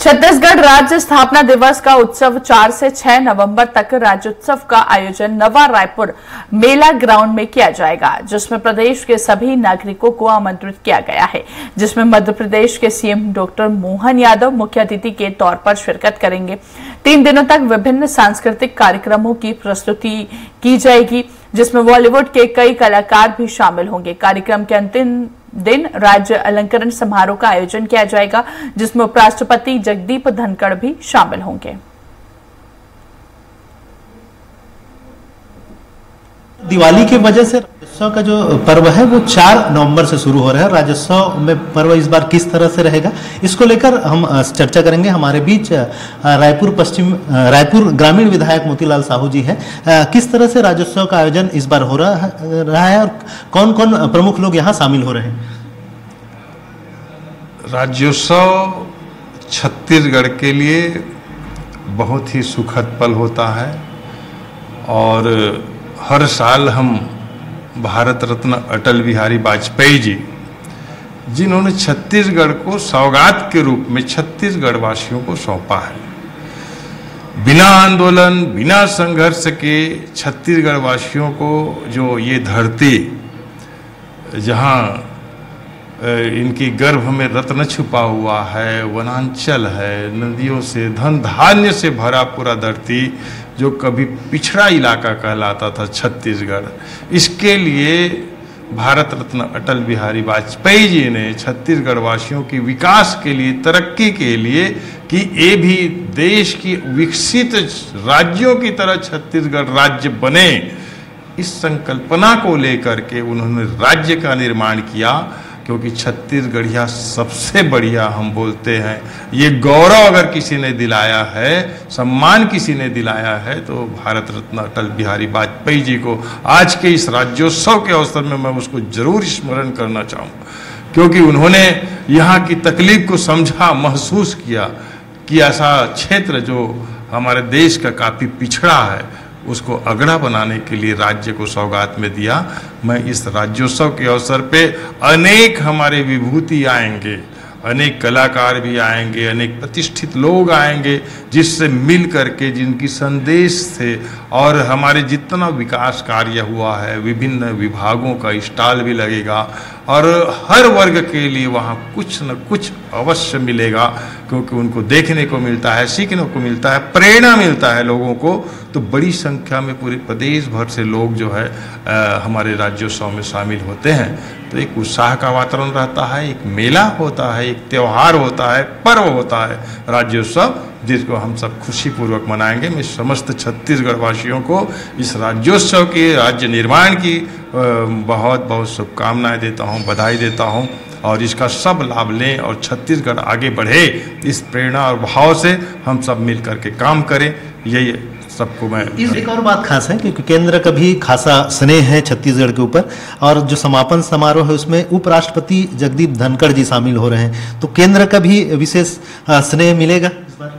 छत्तीसगढ़ राज्य स्थापना दिवस का उत्सव 4 से 6 नवंबर तक राज्योत्सव का आयोजन नवा रायपुर मेला ग्राउंड में किया जाएगा, जिसमें प्रदेश के सभी नागरिकों को आमंत्रित किया गया है, जिसमें मध्य प्रदेश के सीएम डॉक्टर मोहन यादव मुख्य अतिथि के तौर पर शिरकत करेंगे। 3 दिनों तक विभिन्न सांस्कृतिक कार्यक्रमों की प्रस्तुति की जाएगी, जिसमें बॉलीवुड के कई कलाकार भी शामिल होंगे। कार्यक्रम के अंतिम दिन राज्य अलंकरण समारोह का आयोजन किया जाएगा, जिसमें उपराष्ट्रपति जगदीप धनखड़ भी शामिल होंगे। दिवाली की वजह से राज्योत्सव का जो पर्व है वो 4 नवंबर से शुरू हो रहा है। राज्योत्सव में पर्व इस बार किस तरह से रहेगा, इसको लेकर हम चर्चा करेंगे। हमारे बीच रायपुर ग्रामीण विधायक मोतीलाल साहू जी है। किस तरह से राज्योत्सव का आयोजन इस बार हो रहा है और कौन कौन प्रमुख लोग यहाँ शामिल हो रहे हैं? राज्योत्सव छत्तीसगढ़ के लिए बहुत ही सुखद पल होता है और हर साल हम भारत रत्न अटल बिहारी वाजपेयी जी, जिन्होंने छत्तीसगढ़ को सौगात के रूप में छत्तीसगढ़ वासियों को सौंपा है, बिना आंदोलन बिना संघर्ष के छत्तीसगढ़ वासियों को जो ये धरती जहाँ इनकी गर्भ में रत्न छुपा हुआ है, वनांचल है, नदियों से धन धान्य से भरा पूरा धरती जो कभी पिछड़ा इलाका कहलाता था छत्तीसगढ़, इसके लिए भारत रत्न अटल बिहारी वाजपेयी जी ने छत्तीसगढ़ वासियों की विकास के लिए, तरक्की के लिए कि ये भी देश की विकसित राज्यों की तरह छत्तीसगढ़ राज्य बने, इस संकल्पना को लेकर के उन्होंने राज्य का निर्माण किया। क्योंकि छत्तीसगढ़िया सबसे बढ़िया हम बोलते हैं, ये गौरव अगर किसी ने दिलाया है, सम्मान किसी ने दिलाया है तो भारत रत्न अटल बिहारी वाजपेयी जी को आज के इस राज्योत्सव के अवसर में मैं उसको जरूर स्मरण करना चाहूँ, क्योंकि उन्होंने यहाँ की तकलीफ को समझा, महसूस किया कि ऐसा क्षेत्र जो हमारे देश का काफ़ी पिछड़ा है उसको अगड़ा बनाने के लिए राज्य को सौगात में दिया। मैं इस राज्योत्सव के अवसर पे अनेक हमारे विभूति आएंगे, अनेक कलाकार भी आएंगे, अनेक प्रतिष्ठित लोग आएंगे, जिससे मिल करके जिनकी संदेश से और हमारे जितना विकास कार्य हुआ है, विभिन्न विभागों का स्टॉल भी लगेगा और हर वर्ग के लिए वहाँ कुछ न कुछ अवश्य मिलेगा, क्योंकि उनको देखने को मिलता है, सीखने को मिलता है, प्रेरणा मिलता है लोगों को। तो बड़ी संख्या में पूरे प्रदेश भर से लोग जो है हमारे राज्योत्सव में शामिल होते हैं। तो एक उत्साह का वातावरण रहता है, एक मेला होता है, एक त्यौहार होता है, पर्व होता है राज्योत्सव, जिसको हम सब खुशीपूर्वक मनाएंगे। मैं समस्त छत्तीसगढ़ वासियों को इस राज्योत्सव के राज्य निर्माण की बहुत बहुत शुभकामनाएं देता हूं, बधाई देता हूं और इसका सब लाभ लें और छत्तीसगढ़ आगे बढ़े, इस प्रेरणा और भाव से हम सब मिल करके काम करें, यही सबको मैं। एक और बात खास है कि केंद्र का भी खासा स्नेह है छत्तीसगढ़ के ऊपर, और जो समापन समारोह है उसमें उपराष्ट्रपति जगदीप धनखड़ जी शामिल हो रहे हैं, तो केंद्र का भी विशेष स्नेह मिलेगा इस बार?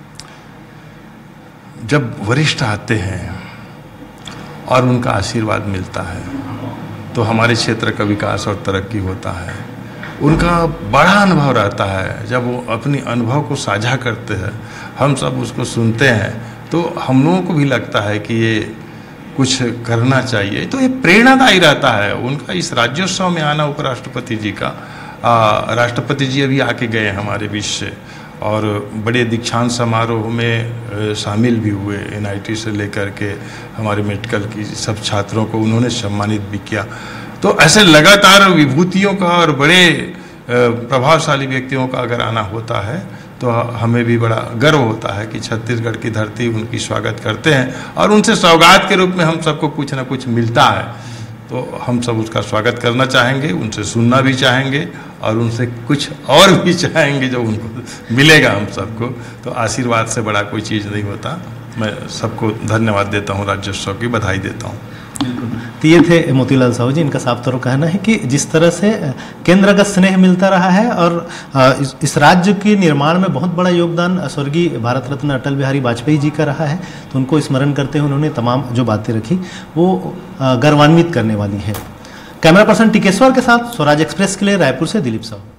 जब वरिष्ठ आते हैं और उनका आशीर्वाद मिलता है तो हमारे क्षेत्र का विकास और तरक्की होता है। उनका बड़ा अनुभव रहता है, जब वो अपनी अनुभव को साझा करते हैं, हम सब उसको सुनते हैं, तो हम लोगों को भी लगता है कि ये कुछ करना चाहिए। तो ये प्रेरणादायी रहता है उनका इस राज्योत्सव में आना। उपराष्ट्रपति जी का राष्ट्रपति जी अभी आके गए हमारे बीच से और बड़े दीक्षांत समारोह में शामिल भी हुए। NIT से लेकर के हमारे मेडिकल की सब छात्रों को उन्होंने सम्मानित भी किया। तो ऐसे लगातार विभूतियों का और बड़े प्रभावशाली व्यक्तियों का अगर आना होता है तो हमें भी बड़ा गर्व होता है कि छत्तीसगढ़ की धरती उनकी स्वागत करते हैं और उनसे सौगात के रूप में हम सबको कुछ ना कुछ मिलता है, तो हम सब उसका स्वागत करना चाहेंगे, उनसे सुनना भी चाहेंगे और उनसे कुछ और भी चाहेंगे जो उनको मिलेगा हम सबको। तो आशीर्वाद से बड़ा कोई चीज़ नहीं होता। मैं सबको धन्यवाद देता हूँ, राज्योत्सव की बधाई देता हूँ। तो ये थे मोतीलाल साहू जी। इनका साफ तौर कहना है कि जिस तरह से केंद्र का स्नेह मिलता रहा है और इस राज्य के निर्माण में बहुत बड़ा योगदान स्वर्गीय भारत रत्न अटल बिहारी वाजपेयी जी का रहा है, तो उनको स्मरण करते हुए उन्होंने तमाम जो बातें रखी वो गर्वान्वित करने वाली है। कैमरा पर्सन टिकेश्वर के साथ स्वराज एक्सप्रेस के लिए रायपुर से दिलीप साहू।